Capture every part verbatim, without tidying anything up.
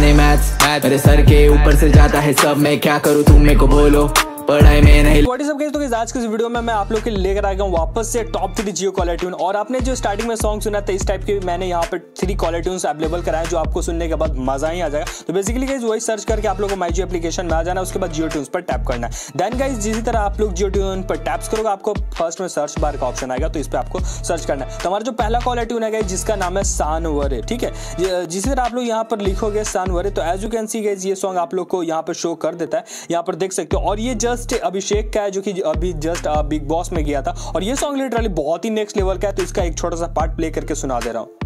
नहीं मैथ्स, मेरे सर के ऊपर से जाता है सब, मैं क्या करूँ तुम मेरे को बोलो, पढ़ाई में नहीं। व्हाट इज अप गाइस, तो गाइस आज के इस वीडियो में मैं आप लोग के लिए लेकर आ गया हूं वापस से top three Jio caller tune. और आपने जो स्टार्टिंग में सॉन्ग सुना था इस टाइप के मैंने यहाँ पर थ्री कॉलर ट्यून्स अवेलेबल कराए जो आपको सुनने के बाद मजा ही आ जाएगा। तो बेसिकली गाइस वही सर्च करके आप लोग को माई जियो एप्लीकेशन में आ जाना, उसके बाद जियो ट्यून्स पर टैप करना है। देन गाइस जिसी तरह आप लोग जियो ट्यून पर टैप्स करोगे आपको फर्स्ट में सर्च बार का ऑप्शन आएगा, तो इस पर आपको सर्च करना है। तो हमारा जो पहला कॉलर ट्यून है गाइस जिसका नाम है सानवरे, ठीक है। जिसी तरह आप लोग यहाँ पर लिखोगे सानवरे, तो as you can see guys ये सॉन्ग आप लोग को यहाँ पर शो कर देता है, यहाँ पर देख सकते हो। और ये जस्ट अभिषेक का है जो कि अभी जस्ट बिग बॉस में गया था, और ये सॉन्ग लिटरली बहुत ही नेक्स्ट लेवल का है। तो इसका एक छोटा सा पार्ट प्ले करके सुना दे रहा हूं।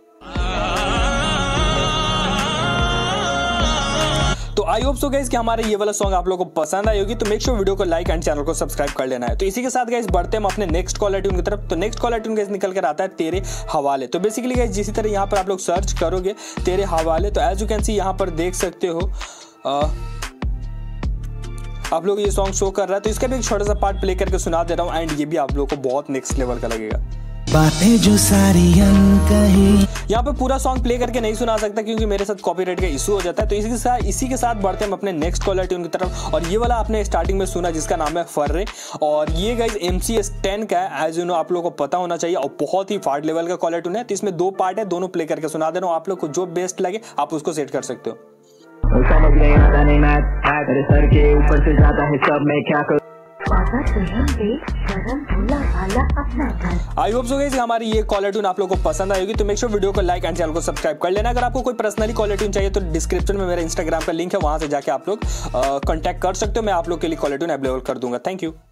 तो आई होप सो गाइस कि हमारे ये वाला सॉन्ग आप लोगों को पसंद आई होगी। तो मेक श्योर वीडियो को लाइक एंड चैनल को सब्सक्राइब कर लेना है। तो इसी के साथ गाइस बढ़ते हम अपने नेक्स्ट कॉलर ट्यून की तरफ। तो नेक्स्ट कॉलर ट्यून गाइस निकल कर आता है तेरे हवाले। तो बेसिकली गाइस जिसी तरह यहाँ पर आप लोग सर्च करोगे तेरे हवाले, तो एज यू कैन सी यहाँ पर देख सकते हो आ, आप लोग ये सॉन्ग शो कर रहा है। तो इसका भी एक छोटा सा पार्ट प्ले करके सुना दे रहा हूँ, एंड ये भी आप लोगों को बहुत नेक्स्ट लेवल का लगेगा। बातें जो सारी कही, यहाँ पे पूरा सॉन्ग प्ले करके नहीं सुना सकता क्योंकि मेरे साथ कॉपीराइट का इशू हो जाता है। तो इसी के साथ इसी के साथ बढ़ते हम अपने नेक्स्ट कॉलर ट्यून की तरफ। और ये वाला आपने स्टार्टिंग में सुना जिसका नाम है फर्रे, और ये guys M C S ten का है, एज यू नो आप लोगों को पता होना चाहिए। और बहुत ही फाड़ लेवल का कॉलर ट्यून है। तो इसमें दो पार्ट है, दोनों प्ले करके सुना दे रहा हूँ। आप लोग को जो बेस्ट लगे आप उसको सेट कर सकते हो। समझ नहीं आता नहीं मैथ, मेरे सर के ऊपर से जाता है सब, मैं क्या करूँ। आई होप सो गाइस हमारी ये कॉलर ट्यून आप लोगों को पसंद आएगी। तो मेक श्योर वीडियो को लाइक एंड चैनल को सब्सक्राइब कर लेना। अगर आपको कोई पर्सनली कॉलर ट्यून चाहिए तो डिस्क्रिप्शन में मेरा इंस्टाग्राम का लिंक है, वहां से जाके आप लोग कांटेक्ट कर सकते हो। मैं आप लोग के लिए कॉलर ट्यून अवेलेबल कर दूंगा। Thank you.